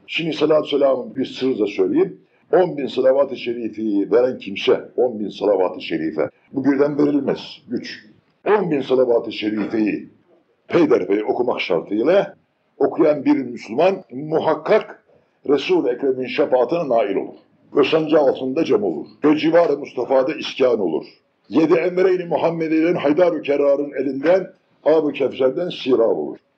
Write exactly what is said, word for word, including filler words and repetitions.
Şimdi salatü selamın bir sırrı da söyleyeyim. on bin salavat-ı şerifi veren kimse, on bin salavat-ı şerife, bu birden verilmez, güç. on bin salavat-ı şerifeyi peyderpey okumak şartıyla okuyan bir Müslüman muhakkak Resul-i Ekrem'in şefaatine nail olur. Ve sancı altında cem olur. Ve civar-ı Mustafa'da iskan olur. Yedi emre-i Muhammediye'nin Haydar-ı Kerrar'ın elinden Ab-ı Kevser'den sirab olur.